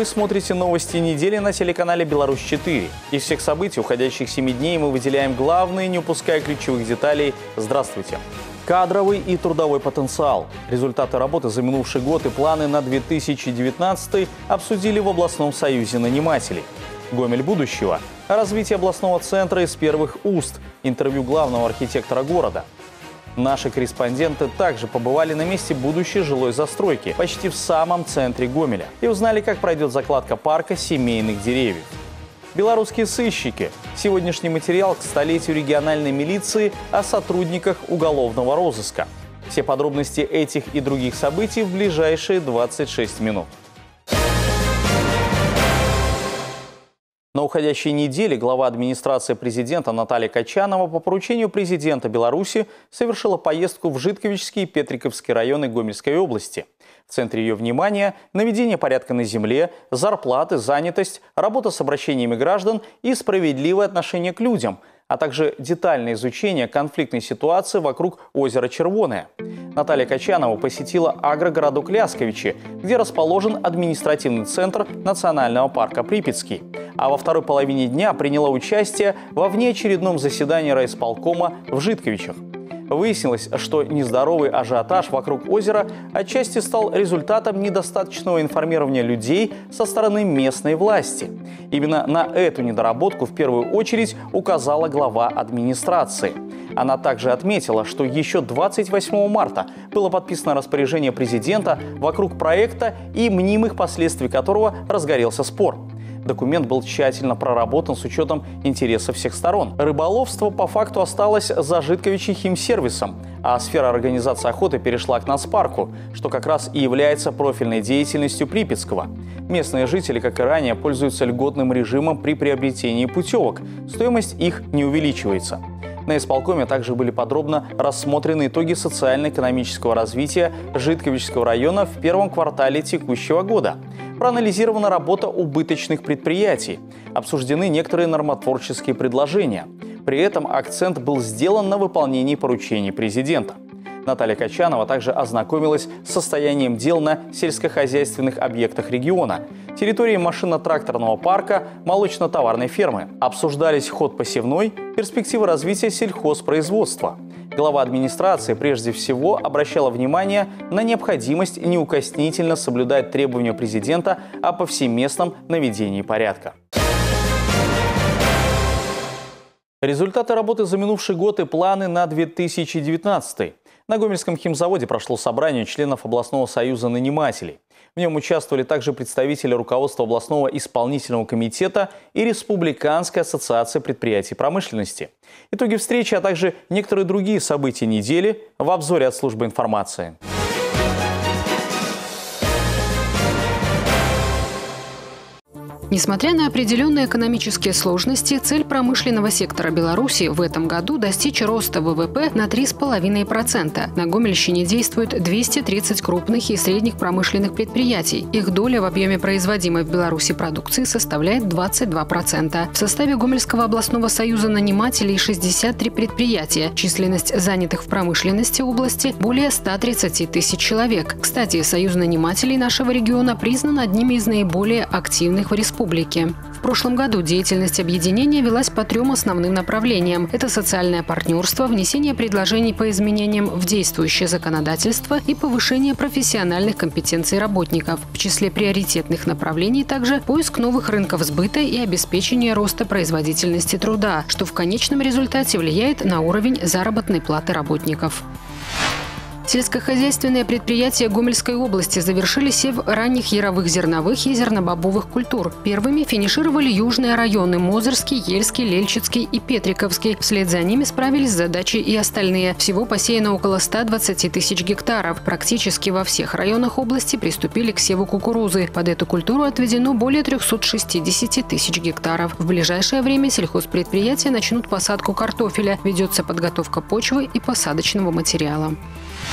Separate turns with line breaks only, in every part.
Вы смотрите новости недели на телеканале «Беларусь-4». Из всех событий уходящих 7 дней мы выделяем главные, не упуская ключевых деталей. Здравствуйте! Кадровый и трудовой потенциал. Результаты работы за минувший год и планы на 2019 обсудили в областном союзе нанимателей. Гомель будущего. Развитие областного центра из первых уст. Интервью главного архитектора города. Наши корреспонденты также побывали на месте будущей жилой застройки, почти в самом центре Гомеля, и узнали, как пройдет закладка парка семейных деревьев. Белорусские сыщики. Сегодняшний материал к столетию региональной милиции о сотрудниках уголовного розыска. Все подробности этих и других событий в ближайшие 26 минут. На уходящей неделе глава администрации президента Наталья Качанова по поручению президента Беларуси совершила поездку в Житковичский и Петриковский районы Гомельской области. В центре ее внимания – наведение порядка на земле, зарплаты, занятость, работа с обращениями граждан и справедливое отношение к людям, а также детальное изучение конфликтной ситуации вокруг озера Червоное. Наталья Качанова посетила агрогородок Лясковичи, где расположен административный центр национального парка Припятский. А во второй половине дня приняла участие во внеочередном заседании райисполкома в Житковичах. Выяснилось, что нездоровый ажиотаж вокруг озера отчасти стал результатом недостаточного информирования людей со стороны местной власти. Именно на эту недоработку в первую очередь указала глава администрации. Она также отметила, что еще 28 марта было подписано распоряжение президента вокруг проекта и мнимых последствий которого разгорелся спор. Документ был тщательно проработан с учетом интересов всех сторон. Рыболовство по факту осталось за Житковичи химсервисом, а сфера организации охоты перешла к нацпарку, что как раз и является профильной деятельностью Припятского. Местные жители, как и ранее, пользуются льготным режимом при приобретении путевок. Стоимость их не увеличивается. На исполкоме также были подробно рассмотрены итоги социально-экономического развития Житковичского района в первом квартале текущего года. Проанализирована работа убыточных предприятий. Обсуждены некоторые нормотворческие предложения. При этом акцент был сделан на выполнении поручений президента. Наталья Качанова также ознакомилась с состоянием дел на сельскохозяйственных объектах региона, территории машино-тракторного парка, молочно-товарной фермы. Обсуждались ход посевной, перспективы развития сельхозпроизводства. Глава администрации прежде всего обращала внимание на необходимость неукоснительно соблюдать требования президента о повсеместном наведении порядка. Результаты работы за минувший год и планы на 2019. На Гомельском химзаводе прошло собрание членов областного союза нанимателей. В нем участвовали также представители руководства областного исполнительного комитета и Республиканской ассоциации предприятий промышленности. Итоги встречи, а также некоторые другие события недели в обзоре от службы информации.
Несмотря на определенные экономические сложности, цель промышленного сектора Беларуси в этом году достичь роста ВВП на 3,5%. На Гомельщине действует 230 крупных и средних промышленных предприятий. Их доля в объеме производимой в Беларуси продукции составляет 22%. В составе Гомельского областного союза нанимателей 63 предприятия. Численность занятых в промышленности области более 130 тысяч человек. Кстати, союз нанимателей нашего региона признан одним из наиболее активных в республике. В прошлом году деятельность объединения велась по 3 основным направлениям. Это социальное партнерство, внесение предложений по изменениям в действующее законодательство и повышение профессиональных компетенций работников. В числе приоритетных направлений также поиск новых рынков сбыта и обеспечение роста производительности труда, что в конечном результате влияет на уровень заработной платы работников. Сельскохозяйственные предприятия Гомельской области завершили сев ранних яровых зерновых и зернобобовых культур. Первыми финишировали южные районы – Мозырский, Ельский, Лельчицкий и Петриковский. Вслед за ними справились с задачей и остальные. Всего посеяно около 120 тысяч гектаров. Практически во всех районах области приступили к севу кукурузы. Под эту культуру отведено более 360 тысяч гектаров. В ближайшее время сельхозпредприятия начнут посадку картофеля. Ведется подготовка почвы и посадочного материала.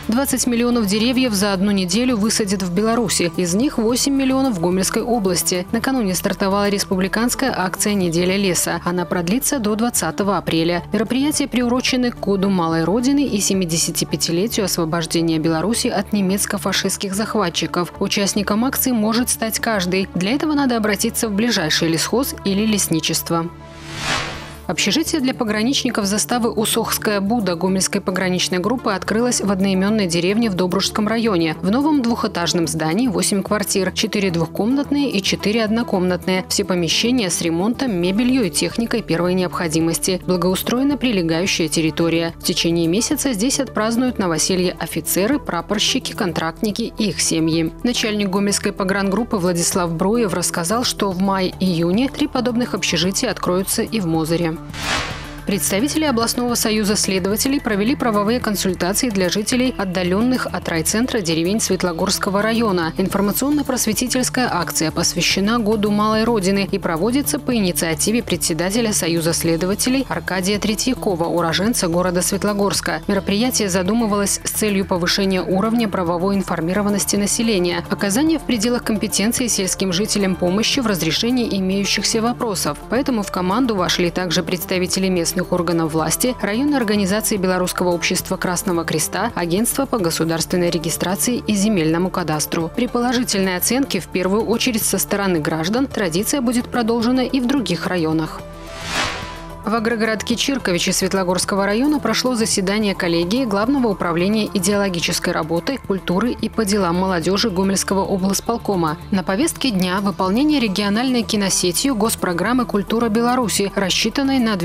20 миллионов деревьев за одну неделю высадят в Беларуси. Из них 8 миллионов в Гомельской области. Накануне стартовала республиканская акция «Неделя леса». Она продлится до 20 апреля. Мероприятия приурочены к году Малой Родины и 75-летию освобождения Беларуси от немецко-фашистских захватчиков. Участником акции может стать каждый. Для этого надо обратиться в ближайший лесхоз или лесничество. Общежитие для пограничников заставы Усохская Буда Гомельской пограничной группы открылось в одноименной деревне в Добружском районе. В новом двухэтажном здании 8 квартир, 4 двухкомнатные и 4 однокомнатные. Все помещения с ремонтом, мебелью и техникой первой необходимости. Благоустроена прилегающая территория. В течение месяца здесь отпразднуют новоселье офицеры, прапорщики, контрактники и их семьи. Начальник Гомельской погрангруппы Владислав Броев рассказал, что в мае-июне 3 подобных общежития откроются и в Мозыре. Представители областного союза следователей провели правовые консультации для жителей отдаленных от райцентра деревень Светлогорского района. Информационно-просветительская акция посвящена году Малой Родины и проводится по инициативе председателя союза следователей Аркадия Третьякова, уроженца города Светлогорска. Мероприятие задумывалось с целью повышения уровня правовой информированности населения, оказания в пределах компетенции сельским жителям помощи в разрешении имеющихся вопросов. Поэтому в команду вошли также представители местных органов власти, районной организации Белорусского общества Красного Креста, Агентства по государственной регистрации и земельному кадастру. При положительной оценке, в первую очередь со стороны граждан, традиция будет продолжена и в других районах. В агрогородке Чирковичи Светлогорского района прошло заседание коллегии Главного управления идеологической работы, культуры и по делам молодежи Гомельского облсполкома. На повестке дня выполнение региональной киносетью госпрограммы «Культура Беларуси», рассчитанной на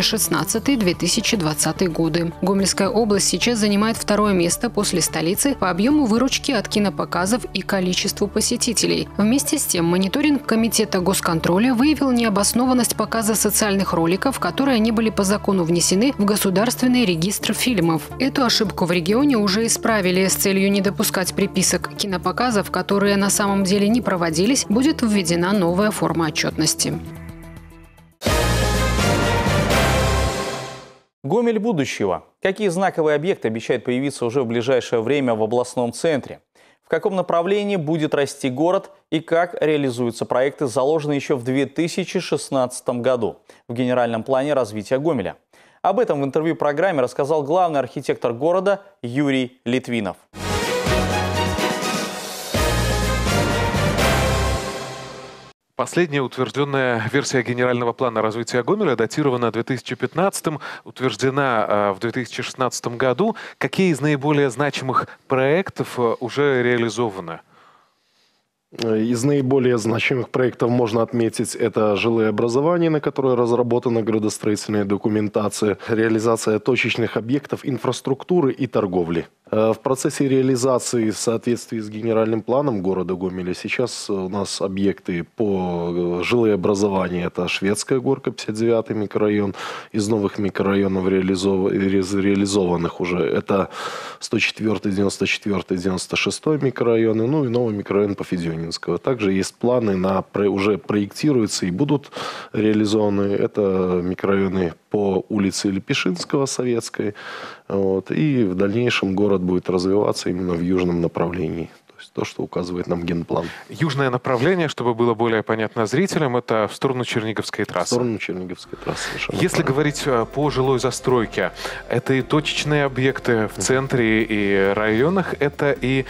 2016-2020 годы. Гомельская область сейчас занимает 2-е место после столицы по объему выручки от кинопоказов и количеству посетителей. Вместе с тем, мониторинг Комитета госконтроля выявил необоснованность показа социальных роликов, которые не были по закону внесены в Государственный регистр фильмов. Эту ошибку в регионе уже исправили. С целью не допускать приписок кинопоказов, которые на самом деле не проводились, будет введена новая форма отчетности.
Гомель будущего. Какие знаковые объекты обещают появиться уже в ближайшее время в областном центре? В каком направлении будет расти город и как реализуются проекты, заложенные еще в 2016 году в генеральном плане развития Гомеля? Об этом в интервью программе рассказал главный архитектор города Юрий Литвинов.
Последняя утвержденная версия генерального плана развития Гомеля датирована 2015-м, утверждена в 2016 году. Какие из наиболее значимых проектов уже реализованы?
Из наиболее значимых проектов можно отметить это жилые образования, на которые разработана градостроительная документация, реализация точечных объектов инфраструктуры и торговли. В процессе реализации в соответствии с генеральным планом города Гомеля сейчас у нас объекты по жилые образования. Это Шведская горка, 59-й микрорайон. Из новых микрорайонов реализованных уже это 104-й, 94-й, 96-й микрорайоны, ну и новый микрорайон по Федюнинского. Также есть планы, уже проектируются и будут реализованы. Это микрорайоны по улице Лепешинского, Советской. И в дальнейшем город будет развиваться именно в южном направлении. То есть то, что указывает нам генплан.
Южное направление, чтобы было более понятно зрителям, это в сторону Черниговской трассы.
В сторону Черниговской трассы.
Если говорить по жилой застройке, это и точечные объекты в центре и районах, это и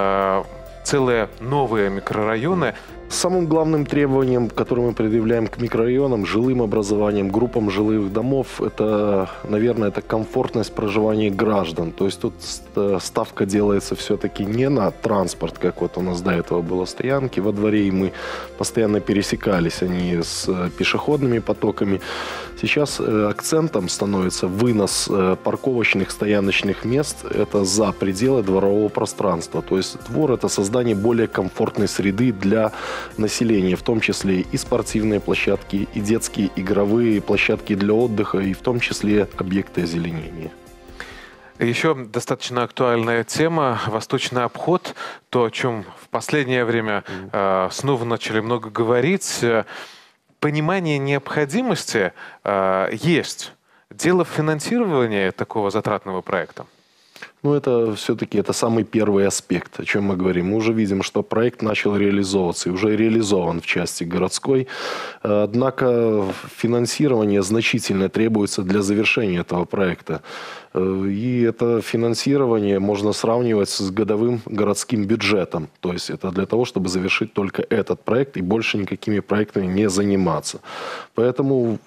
целые новые микрорайоны.
Самым главным требованием, которое мы предъявляем к микрорайонам, жилым образованиям, группам жилых домов, это, наверное, это комфортность проживания граждан. То есть тут ставка делается все-таки не на транспорт, как вот у нас до этого было стоянки во дворе, и мы постоянно пересекались они с пешеходными потоками. Сейчас акцентом становится вынос парковочных стояночных мест, это за пределы дворового пространства. То есть двор – это создание более комфортной среды для населения, в том числе и спортивные площадки, и детские игровые площадки для отдыха, и в том числе объекты озеленения.
Еще достаточно актуальная тема – восточный обход, то, о чем в последнее время снова начали много говорить. Понимание необходимости есть. Дело в финансировании такого затратного проекта.
Ну, это все-таки самый первый аспект, о чем мы говорим. Мы уже видим, что проект начал реализовываться и уже реализован в части городской. Однако финансирование значительно требуется для завершения этого проекта. И это финансирование можно сравнивать с годовым городским бюджетом. То есть это для того, чтобы завершить только этот проект и больше никакими проектами не заниматься. Поэтому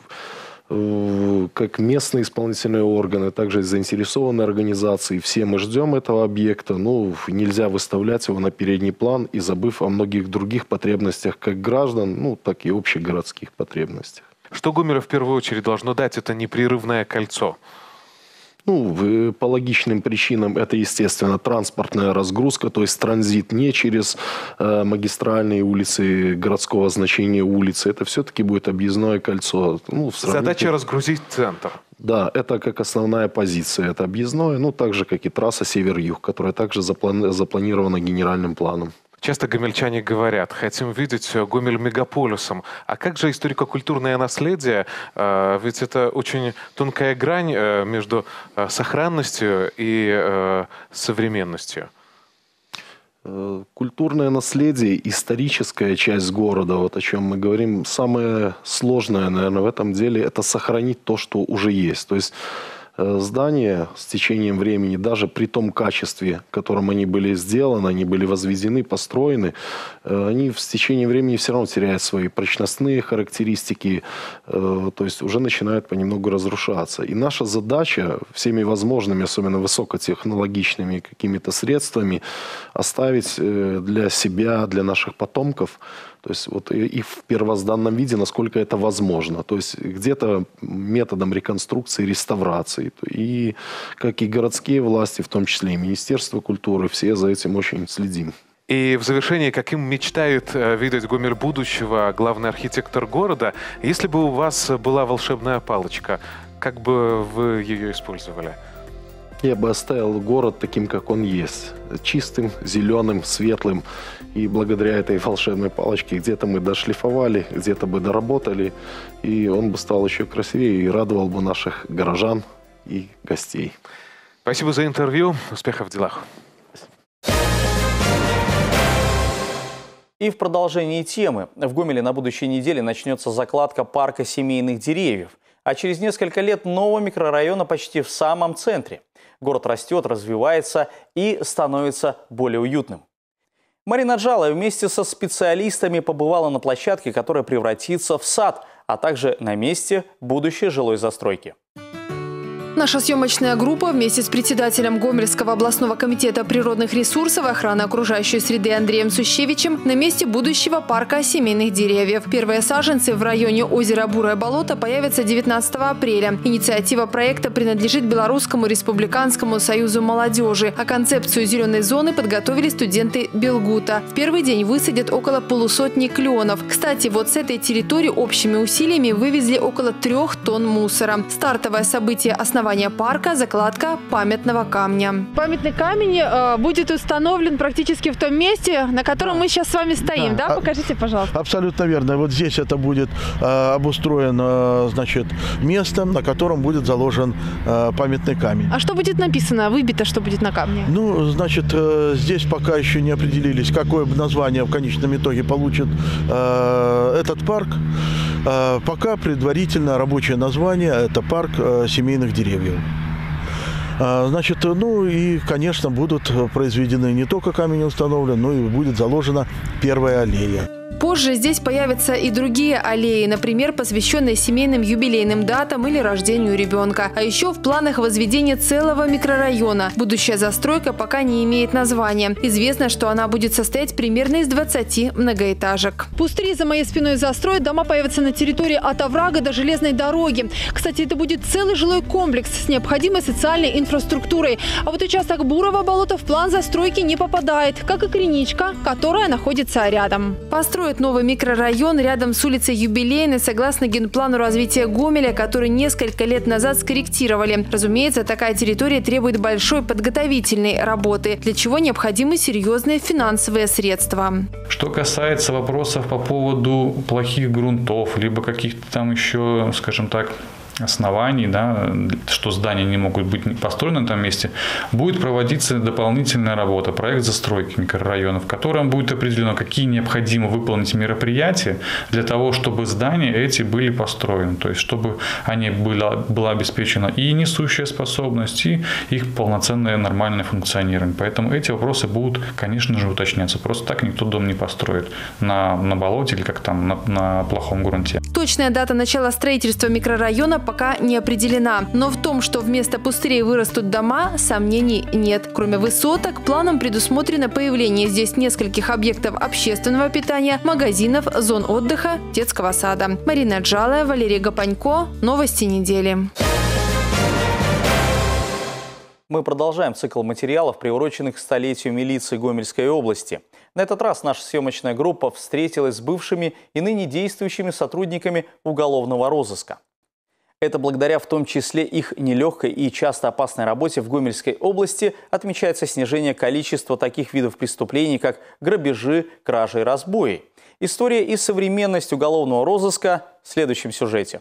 как местные исполнительные органы, также заинтересованные организации, все мы ждем этого объекта. Ну, нельзя выставлять его на передний план и забыв о многих других потребностях как граждан, ну, так и общегородских потребностях.
Что Гомелю в первую очередь должно дать это непрерывное кольцо?
Ну, по логичным причинам это, естественно, транспортная разгрузка, то есть транзит не через магистральные улицы, городского значения улицы. Это все-таки будет объездное кольцо. Ну,
Задача разгрузить центр.
Да, это как основная позиция. Это объездное, ну, так же, как и трасса север-юг, которая также запланирована генеральным планом.
Часто гомельчане говорят, хотим видеть Гомель мегаполисом. А как же историко-культурное наследие? Ведь это очень тонкая грань между сохранностью и современностью.
Культурное наследие, историческая часть города, вот о чем мы говорим, самое сложное, наверное, в этом деле, это сохранить то, что уже есть. То есть здания с течением времени, даже при том качестве, в котором они были сделаны, они были возведены, построены, они с течением времени все равно теряют свои прочностные характеристики, то есть уже начинают понемногу разрушаться. И наша задача всеми возможными, особенно высокотехнологичными какими-то средствами, оставить для себя, для наших потомков, то есть вот и в первозданном виде, насколько это возможно. То есть где-то методом реконструкции, реставрации. И как и городские власти, в том числе и Министерство культуры, все за этим очень следим.
И в завершении, каким мечтает видеть Гомель будущего главный архитектор города, если бы у вас была волшебная палочка, как бы вы ее использовали?
Я бы оставил город таким, как он есть. Чистым, зеленым, светлым. И благодаря этой волшебной палочке где-то мы дошлифовали, где-то бы доработали. И он бы стал еще красивее и радовал бы наших горожан и гостей.
Спасибо за интервью. Успехов в делах.
И в продолжении темы. В Гомеле на будущей неделе начнется закладка парка семейных деревьев. А через несколько лет нового микрорайона почти в самом центре. Город растет, развивается и становится более уютным. Марина Джалая вместе со специалистами побывала на площадке, которая превратится в сад, а также на месте будущей жилой застройки.
Наша съемочная группа вместе с председателем Гомельского областного комитета природных ресурсов и охраны окружающей среды Андреем Сущевичем на месте будущего парка семейных деревьев. Первые саженцы в районе озера Бурое болото появятся 19 апреля. Инициатива проекта принадлежит Белорусскому республиканскому союзу молодежи, а концепцию зеленой зоны подготовили студенты Белгута. В первый день высадят около полусотни кленов. Кстати, вот с этой территории общими усилиями вывезли около 3 тонн мусора. Стартовое событие основания парка – закладка памятного камня.
Памятный камень будет установлен практически в том месте, на котором мы сейчас с вами стоим. Да? Покажите, пожалуйста.
Абсолютно верно. Вот здесь это будет обустроено, значит, место, на котором будет заложен памятный камень.
А что будет написано, выбито, что будет на камне?
Ну, значит, здесь пока еще не определились, какое название в конечном итоге получит этот парк. Пока предварительно рабочее название – это парк семейных деревьев. Значит, ну и, конечно, будут произведены не только камень установлен, но и будет заложена первая аллея.
Позже здесь появятся и другие аллеи, например, посвященные семейным юбилейным датам или рождению ребенка. А еще в планах возведение целого микрорайона. Будущая застройка пока не имеет названия. Известно, что она будет состоять примерно из 20 многоэтажек.
Пустыри за моей спиной застроят, дома появятся на территории от оврага до железной дороги. Кстати, это будет целый жилой комплекс с необходимой социальной инфраструктурой. А вот участок Бурого болота в план застройки не попадает, как и Криничка, которая находится рядом.
Построят новый микрорайон рядом с улицей Юбилейной согласно генплану развития Гомеля, который несколько лет назад скорректировали. Разумеется, такая территория требует большой подготовительной работы, для чего необходимы серьезные финансовые средства.
Что касается вопросов по поводу плохих грунтов, либо каких-то там еще, скажем так, оснований, да, что здания не могут быть построены на этом месте, будет проводиться дополнительная работа, проект застройки микрорайонов, в котором будет определено, какие необходимо выполнить мероприятия для того, чтобы здания эти были построены, то есть чтобы они была обеспечена и несущая способность, и их полноценное нормальное функционирование. Поэтому эти вопросы будут, конечно же, уточняться. Просто так никто дом не построит на болоте или как там на плохом грунте.
Точная дата начала строительства микрорайона пока не определена. Но в том, что вместо пустырей вырастут дома, сомнений нет. Кроме высоток, планом предусмотрено появление здесь нескольких объектов общественного питания, магазинов, зон отдыха, детского сада. Марина Джалая, Валерий Гапанько. Новости недели.
Мы продолжаем цикл материалов, приуроченных к столетию милиции Гомельской области. На этот раз наша съемочная группа встретилась с бывшими и ныне действующими сотрудниками уголовного розыска. Это благодаря в том числе их нелегкой и часто опасной работе в Гомельской области отмечается снижение количества таких видов преступлений, как грабежи, кражи и разбои. История и современность уголовного розыска в следующем сюжете.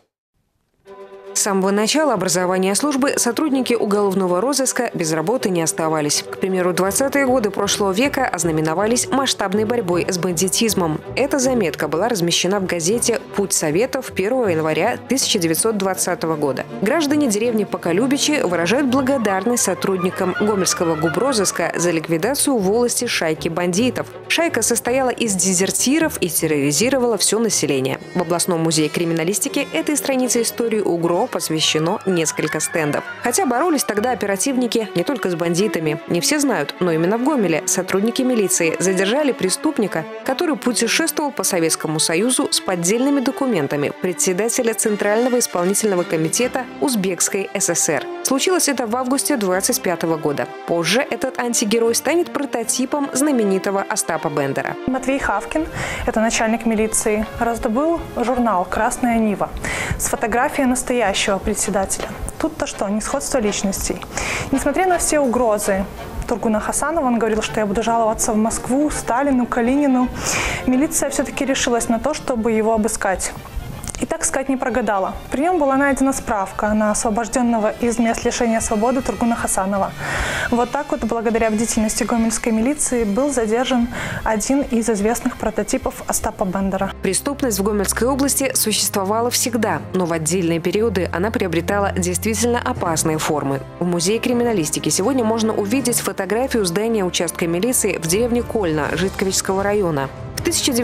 С самого начала образования службы сотрудники уголовного розыска без работы не оставались. К примеру, 20-е годы прошлого века ознаменовались масштабной борьбой с бандитизмом. Эта заметка была размещена в газете «Путь Советов» 1 января 1920 года. Граждане деревни Поколюбичи выражают благодарность сотрудникам Гомельского губрозыска за ликвидацию в волости шайки бандитов. Шайка состояла из дезертиров и терроризировала все население. В областном музее криминалистики этой странице истории УГРО посвящено несколько стендов. Хотя боролись тогда оперативники не только с бандитами. Не все знают, но именно в Гомеле сотрудники милиции задержали преступника, который путешествовал по Советскому Союзу с поддельными документами председателя Центрального исполнительного комитета Узбекской ССР. Случилось это в августе 25 года. Позже этот антигерой станет прототипом знаменитого Остапа Бендера.
Матвей Хавкин, это начальник милиции, раздобыл журнал «Красная Нива» с фотографией настоящего председателя. Тут-то что, несходство личностей. Несмотря на все угрозы Тургуна Хасанова, он говорил, что я буду жаловаться в Москву, Сталину, Калинину, милиция все-таки решилась на то, чтобы его обыскать. И, так сказать, не прогадала. При нем была найдена справка на освобожденного из мест лишения свободы Тургуна Хасанова. Вот так вот, благодаря бдительности гомельской милиции, был задержан один из известных прототипов Остапа Бендера.
Преступность в Гомельской области существовала всегда, но в отдельные периоды она приобретала действительно опасные формы. В музее криминалистики сегодня можно увидеть фотографию здания участка милиции в деревне Кольна Житковичского района. В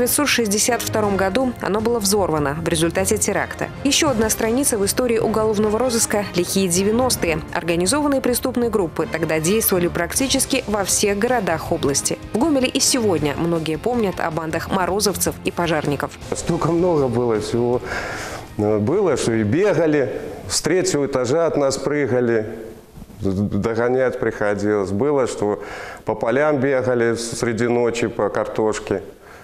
1962 году оно было взорвано в результате теракта. Еще одна страница в истории уголовного розыска – лихие 90-е. Организованные преступные группы тогда действовали практически во всех городах области. В Гомеле и сегодня многие помнят о бандах морозовцев и пожарников.
Столько много было всего. Было, что и бегали, с 3-го этажа от нас прыгали. Догонять приходилось. Было, что по полям бегали среди ночи по картошке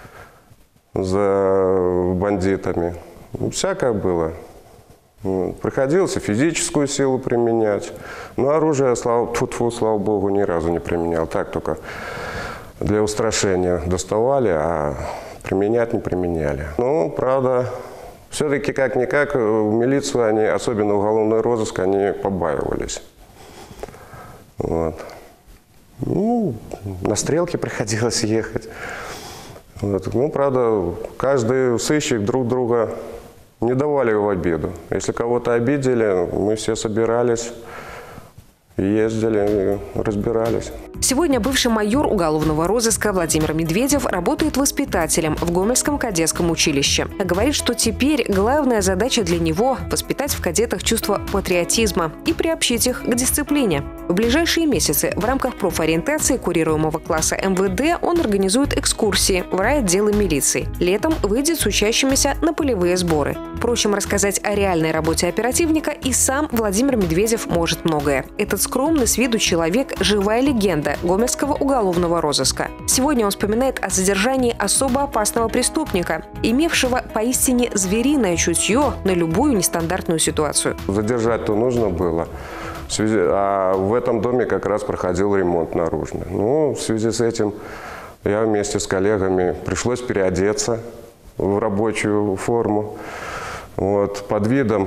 за бандитами. Всякое было. Приходилось физическую силу применять. Но оружие, слава богу, ни разу не применял. Так только для устрашения доставали, а применять не применяли. Ну, правда, все-таки как-никак в милицию они, особенно уголовный розыск, они побаивались. Вот. Ну, на стрелке приходилось ехать. Вот. Ну, правда, каждый сыщик друг друга не давали в обиду. Если кого-то обидели, мы все собирались, ездили и разбирались.
Сегодня бывший майор уголовного розыска Владимир Медведев работает воспитателем в Гомельском кадетском училище. Говорит, что теперь главная задача для него – воспитать в кадетах чувство патриотизма и приобщить их к дисциплине. В ближайшие месяцы в рамках профориентации курируемого класса МВД он организует экскурсии в райотделы милиции. Летом выйдет с учащимися на полевые сборы. Впрочем, рассказать о реальной работе оперативника и сам Владимир Медведев может многое. Этот скромный с виду человек – живая легенда Гомельского уголовного розыска. Сегодня он вспоминает о задержании особо опасного преступника, имевшего поистине звериное чутье на любую нестандартную ситуацию.
Задержать-то нужно было. А в этом доме как раз проходил ремонт наружный. Ну, в связи с этим я вместе с коллегами пришлось переодеться в рабочую форму. Вот, под видом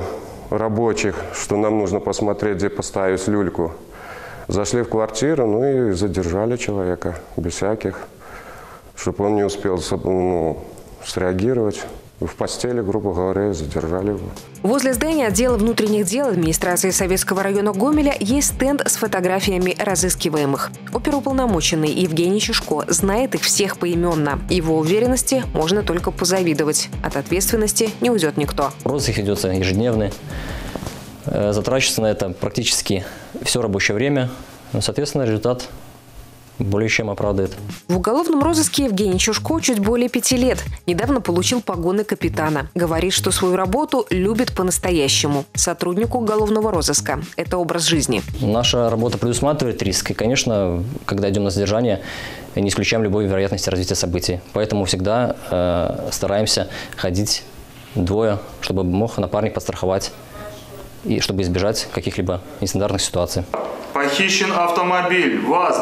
рабочих, что нам нужно посмотреть, где поставить люльку. Зашли в квартиру, ну и задержали человека, без всяких, чтобы он не успел среагировать. В постели, грубо говоря, задержали его.
Возле здания отдела внутренних дел администрации Советского района Гомеля есть стенд с фотографиями разыскиваемых. Оперуполномоченный Евгений Чешко знает их всех поименно. Его уверенности можно только позавидовать. От ответственности не уйдет никто.
Розыск ведется ежедневный. Затрачивается на это практически все рабочее время. Соответственно, результат более чем оправдывает.
В уголовном розыске Евгений Чешко чуть более 5 лет. Недавно получил погоны капитана. Говорит, что свою работу любит по-настоящему. Сотруднику уголовного розыска – это образ жизни.
Наша работа предусматривает риск. И, конечно, когда идем на задержание, не исключаем любой вероятности развития событий. Поэтому всегда стараемся ходить двое, чтобы мог напарник подстраховать и чтобы избежать каких-либо нестандартных ситуаций.
Похищен автомобиль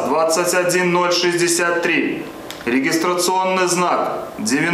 ВАЗ-21063. Регистрационный знак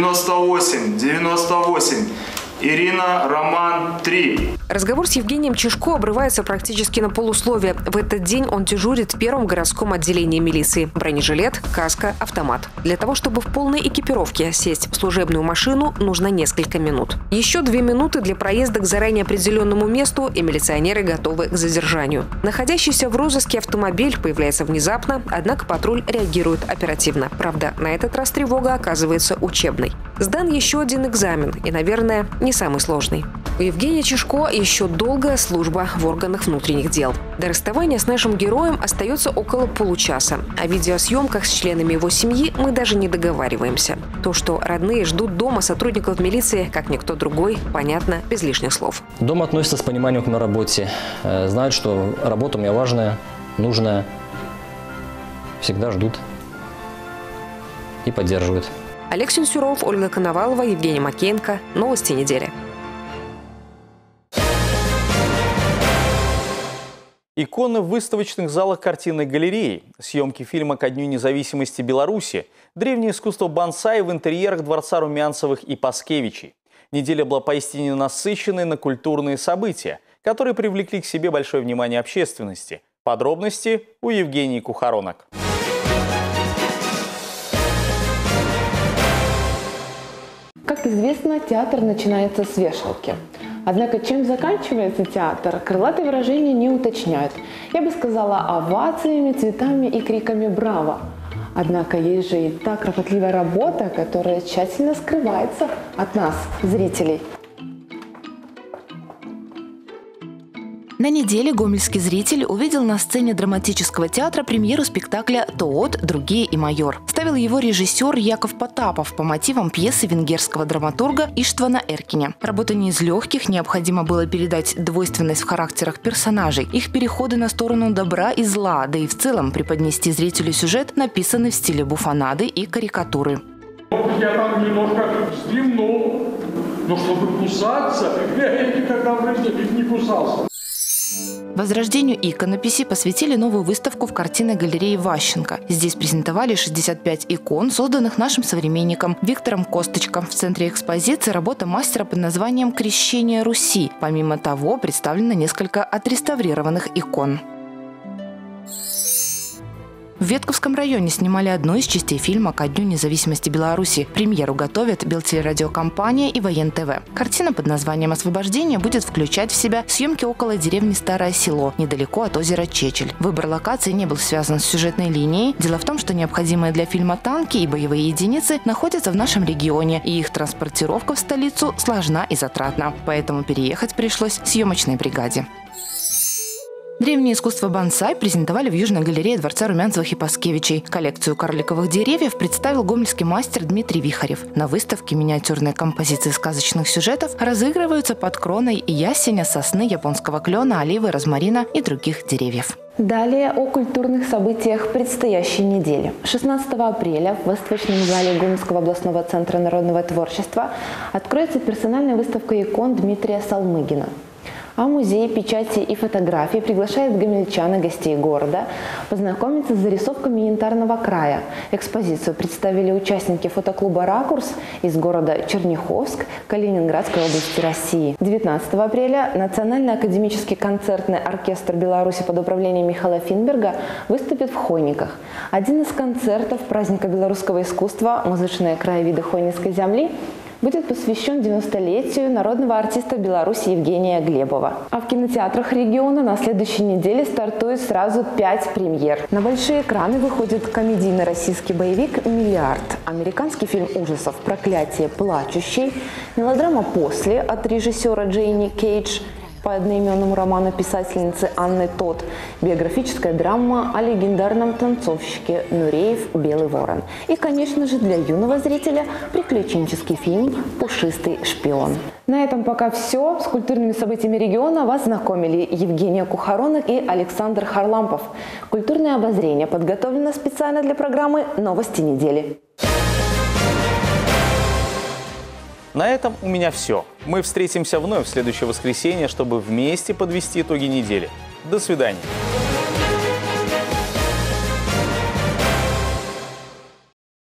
9898. Ирина, Роман, 3.
Разговор с Евгением Чешко обрывается практически на полусловие. В этот день он дежурит в первом городском отделении милиции. Бронежилет, каска, автомат. Для того, чтобы в полной экипировке сесть в служебную машину, нужно несколько минут. Еще 2 минуты для проезда к заранее определенному месту, и милиционеры готовы к задержанию. Находящийся в розыске автомобиль появляется внезапно, однако патруль реагирует оперативно. Правда, на этот раз тревога оказывается учебной. Сдан еще один экзамен и, наверное, не самый сложный. У Евгения Чешко еще долгая служба в органах внутренних дел. До расставания с нашим героем остается около получаса. О видеосъемках с членами его семьи мы даже не договариваемся. То, что родные ждут дома сотрудников милиции, как никто другой, понятно без лишних слов.
Дома относятся с пониманием к моей работе. Знают, что работа у меня важная, нужная. Всегда ждут и поддерживают.
Олег Сенсюров, Ольга Коновалова, Евгений Макеенко. Новости недели.
Иконы в выставочных залах картинной галереи, съемки фильма «Ко дню независимости Беларуси», древнее искусство бонсай в интерьерах дворца Румянцевых и Паскевичей. Неделя была поистине насыщенной на культурные события, которые привлекли к себе большое внимание общественности. Подробности у Евгении Кухаронок.
Как известно, театр начинается с вешалки. Однако, чем заканчивается театр, крылатые выражения не уточняют. Я бы сказала овациями, цветами и криками «Браво!». Однако есть же и та кропотливая работа, которая тщательно скрывается от нас, зрителей.
На неделе гомельский зритель увидел на сцене драматического театра премьеру спектакля «Тоот, другие и майор». Ставил его режиссер Яков Потапов по мотивам пьесы венгерского драматурга Иштвана Эркиня. Работа не из легких, необходимо было передать двойственность в характерах персонажей, их переходы на сторону добра и зла, да и в целом преподнести зрителю сюжет, написанный в стиле буфонады и карикатуры.
Я там немножко вздремнул, но чтобы кусаться, я никогда в жизни не кусался.
Возрождению иконописи посвятили новую выставку в картинной галерее Ващенко. Здесь презентовали 65 икон, созданных нашим современником Виктором Косточко. В центре экспозиции работа мастера под названием «Крещение Руси». Помимо того, представлено несколько отреставрированных икон. В Ветковском районе снимали одну из частей фильма «Ко дню независимости Беларуси». Премьеру готовят Белтелерадиокомпания и Воен-ТВ. Картина под названием «Освобождение» будет включать в себя съемки около деревни Старое Село, недалеко от озера Чечель. Выбор локации не был связан с сюжетной линией. Дело в том, что необходимые для фильма танки и боевые единицы находятся в нашем регионе, и их транспортировка в столицу сложна и затратна. Поэтому переехать пришлось съемочной бригаде. Древнее искусство бонсай презентовали в Южной галерее дворца Румянцевых и Паскевичей. Коллекцию карликовых деревьев представил гомельский мастер Дмитрий Вихарев. На выставке миниатюрные композиции сказочных сюжетов разыгрываются под кроной ясеня, сосны, японского клена, оливы, розмарина и других деревьев.
Далее о культурных событиях предстоящей недели. 16 апреля в выставочном зале Гомельского областного центра народного творчества откроется персональная выставка икон Дмитрия Салмыгина. А музей печати и фотографий приглашает гомельчан и гостей города познакомиться с зарисовками янтарного края. Экспозицию представили участники фотоклуба «Ракурс» из города Черняховск Калининградской области России. 19 апреля Национальный академический концертный оркестр Беларуси под управлением Михаила Финберга выступит в Хойниках. Один из концертов праздника белорусского искусства «Музычные краевиды Хойницкой земли» будет посвящен 90-летию народного артиста Беларуси Евгения Глебова. А в кинотеатрах региона на следующей неделе стартует сразу 5 премьер. На большие экраны выходит комедийный российский боевик «Миллиард», американский фильм ужасов «Проклятие плачущей», мелодрама «После» от режиссера Джейни Кейдж по одноименному роману писательницы Анны Тот, биографическая драма о легендарном танцовщике Нуреев «Белый ворон». И, конечно же, для юного зрителя приключенческий фильм «Пушистый шпион». На этом пока все. С культурными событиями региона вас знакомили Евгения Кухаронок и Александр Харлампов. Культурное обозрение подготовлено специально для программы «Новости недели».
На этом у меня все. Мы встретимся вновь в следующее воскресенье, чтобы вместе подвести итоги недели. До свидания.